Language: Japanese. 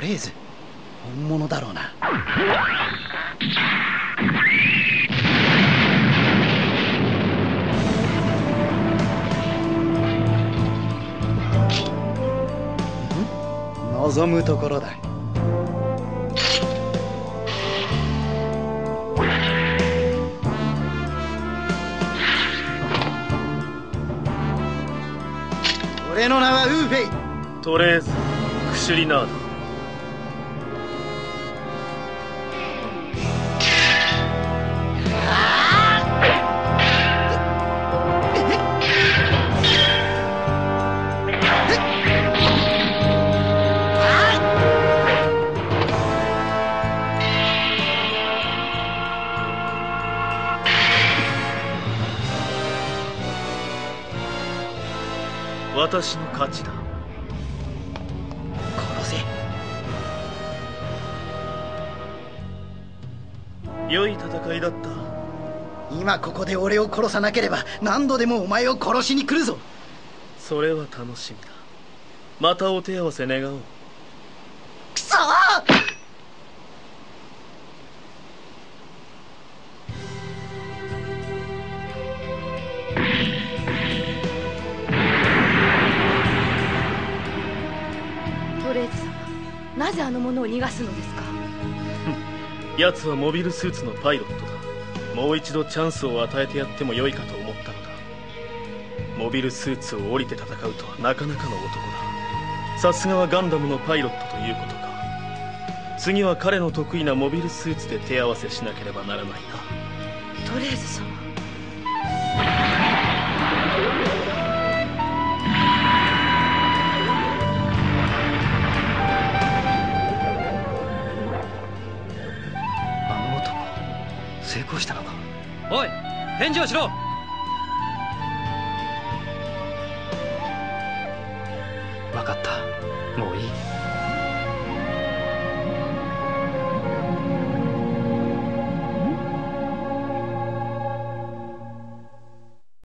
レーズ本物だろうな。望むところだ。俺の名はウーフェイ。 トレーズ、クシュリナード。私の勝ちだ。 殺せ。 良い戦いだった。 今ここで俺を殺さなければ何度でもお前を殺しに来るぞ。 それは楽しみだ。またお手合わせ願おう。 くそー！ トレーズ様、なぜあの者を逃がすのですか？ 奴はモビルスーツのパイロットだ。もう一度チャンスを与えてやってもよいかと思ったのだ。モビルスーツを降りて戦うとはなかなかの男だ。さすがはガンダムのパイロットということか。次は彼の得意なモビルスーツで手合わせしなければならないな。 トレーズ様。 成功したのか。 おい、返事をしろ。 分かった。